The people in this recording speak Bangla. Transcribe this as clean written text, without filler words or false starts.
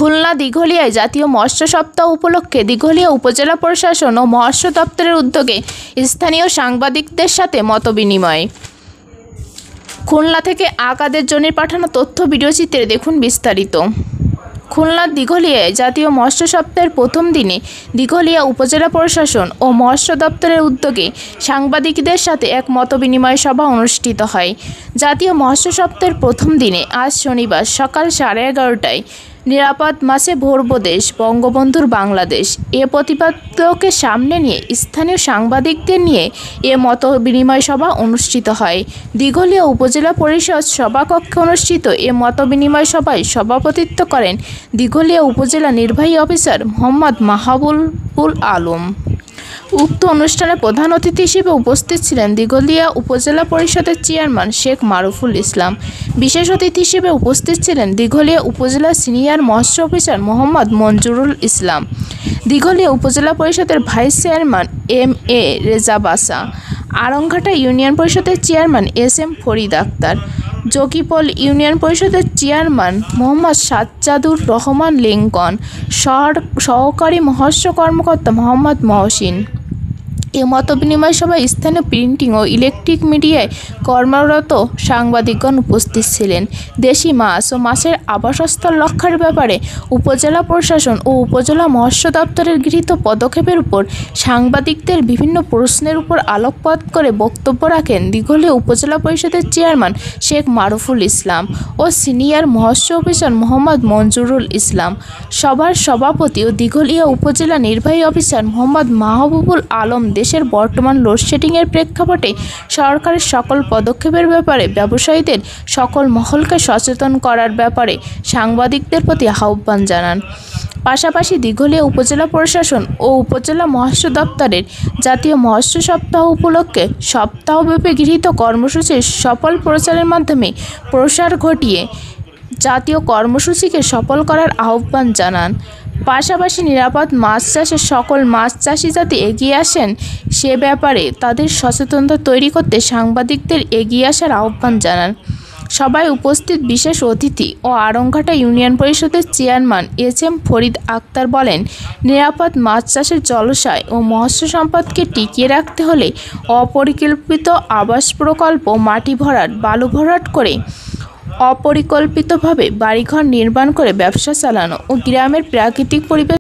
খুলনা দিঘলিয়ায় জাতীয় মৎস্য সপ্তাহ উপলক্ষে দিঘলিয়া উপজেলা প্রশাসন ও মৎস্য দপ্তরের উদ্যোগে স্থানীয় সাংবাদিকদের সাথে মতবিনিময়। খুলনা থেকে আকাদের জনির পাঠানো তথ্য ভিডিওচিত্রে দেখুন বিস্তারিত। খুলনার দিঘলিয়ায় জাতীয় মৎস্য সপ্তাহের প্রথম দিনে দিঘলিয়া উপজেলা প্রশাসন ও মৎস্য দপ্তরের উদ্যোগে সাংবাদিকদের সাথে এক মতবিনিময় সভা অনুষ্ঠিত হয়। জাতীয় মৎস্য সপ্তাহের প্রথম দিনে আজ শনিবার সকাল 11:30টায় নিরাপদ মাছে ভরবো দেশ, বঙ্গবন্ধুর বাংলাদেশ এ প্রতিপাদ্যকে সামনে নিয়ে স্থানীয় সাংবাদিকদের নিয়ে এ মত বিনিময় সভা অনুষ্ঠিত হয়। দিঘলিয়া উপজেলা পরিষদ সভাকক্ষে অনুষ্ঠিত এ মত বিনিময় সভায় সভাপতিত্ব করেন দিঘলিয়া উপজেলা নির্বাহী অফিসার মোহাম্মদ মাহবুবুল আলম। উক্ত অনুষ্ঠানে প্রধান অতিথি হিসেবে উপস্থিত ছিলেন দিঘলিয়া উপজেলা পরিষদের চেয়ারম্যান শেখ মারুফুল ইসলাম। বিশেষ অতিথি হিসেবে উপস্থিত ছিলেন দিঘলিয়া উপজেলা সিনিয়র মৎস্য অফিসার মোহাম্মদ মঞ্জুরুল ইসলাম, দিঘলিয়া উপজেলা পরিষদের ভাইস চেয়ারম্যান এম.এ. রেজা বাসা, আড়ংঘাটা ইউনিয়ন পরিষদের চেয়ারম্যান এস.এম. ফরিদ আক্তার, জকিপল ইউনিয়ন পরিষদের চেয়ারম্যান মোহাম্মদ সাজ্জাদুর রহমান লিঙ্কন, সহকারী মৎস্য কর্মকর্তা মোহাম্মদ মহসিন। এ মতবিনিময় সভায় স্থানীয় প্রিন্টিং ও ইলেকট্রিক মিডিয়ায় কর্মরত সাংবাদিকগণ উপস্থিত ছিলেন। দেশি মাছ ও মাছের আবাসস্থল রক্ষার ব্যাপারে উপজেলা প্রশাসন ও উপজেলা মৎস্য দপ্তরের গৃহীত পদক্ষেপের উপর সাংবাদিকদের বিভিন্ন প্রশ্নের উপর আলোকপাত করে বক্তব্য রাখেন দিঘলিয়া উপজেলা পরিষদের চেয়ারম্যান শেখ মারুফুল ইসলাম ও সিনিয়র মৎস্য অফিসার মোহাম্মদ মঞ্জুরুল ইসলাম। সভার সভাপতি ও দিঘলিয়া উপজেলা নির্বাহী অফিসার মোহাম্মদ মাহবুবুল আলম দেশের বর্তমান লোডশেডিংয়ের প্রেক্ষাপটে সরকারের সকল পদক্ষেপের ব্যাপারে ব্যবসায়ীদের সকল মহলকে সচেতন করার ব্যাপারে সাংবাদিকদের প্রতি আহ্বান জানান। পাশাপাশি দিঘলিয়া উপজেলা প্রশাসন ও উপজেলা মৎস্য দপ্তরের জাতীয় মৎস্য সপ্তাহ উপলক্ষে সপ্তাহব্যাপী গৃহীত কর্মসূচির সফল প্রচারের মাধ্যমে প্রসার ঘটিয়ে জাতীয় কর্মসূচিকে সফল করার আহ্বান জানান। পাশাপাশি নিরাপদ মাছ চাষে সকল মাছ চাষি যাতে এগিয়ে আসেন সে ব্যাপারে তাদের সচেতনতা তৈরি করতে সাংবাদিকদের এগিয়ে আসার আহ্বান জানান। সভায় উপস্থিত বিশেষ অতিথি ও আড়ংঘাটা ইউনিয়ন পরিষদের চেয়ারম্যান এস.এম. ফরিদ আক্তার বলেন, নিরাপদ মাছ চাষের জলাশয় ও মৎস্য সম্পদকে টিকিয়ে রাখতে হলে অপরিকল্পিত আবাস প্রকল্প, মাটি ভরাট, বালু ভরাট করে অপরিকল্পিতভাবে বাড়িঘর নির্মাণ করে ব্যবসা চালানো ও গ্রামের প্রাকৃতিক পরিবেশ